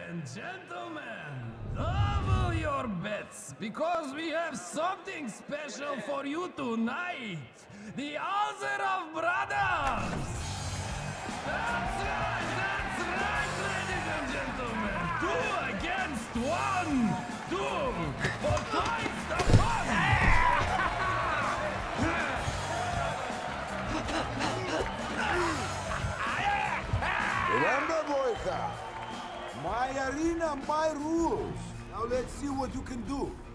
and gentlemen, double your bets because we have something special for you tonight. The Alzer of Brothers! That's right, ladies and gentlemen. 2 against 1. 2 for twice the fun. Remember, Boyka, my arena, my rules. Now let's see what you can do.